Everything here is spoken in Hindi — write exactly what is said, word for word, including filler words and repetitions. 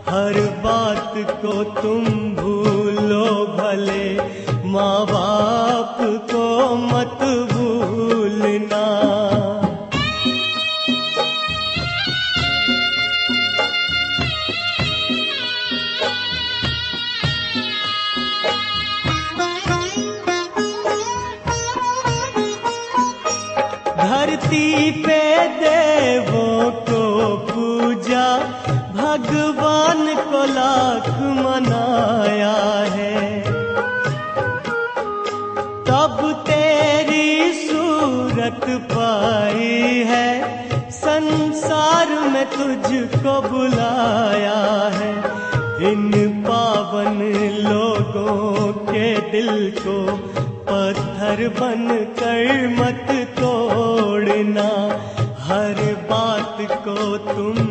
हर बात को तुम भूलो भले, माँ बाप को मत भूलना। धरती पे देवों को पूजा, भगवान को लाख मनाया है। तब तेरी सूरत पाई है, संसार में तुझको बुलाया है। इन पावन लोगों के दिल को पत्थर बन कर मत तोड़ना। हर बात को तुम